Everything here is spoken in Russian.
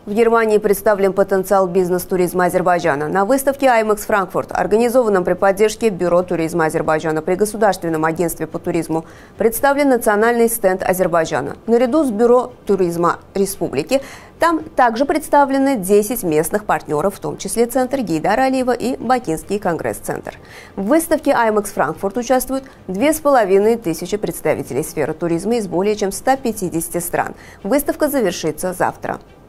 В Германии представлен потенциал бизнес-туризма Азербайджана. На выставке IMEX Frankfurt, организованном при поддержке Бюро туризма Азербайджана при Государственном агентстве по туризму, представлен национальный стенд Азербайджана. Наряду с Бюро туризма Республики там также представлены 10 местных партнеров, в том числе Центр Гейдара Алиева и Бакинский конгресс-центр. В выставке IMEX Frankfurt участвуют 2500 представителей сферы туризма из более чем 150 стран. Выставка завершится завтра.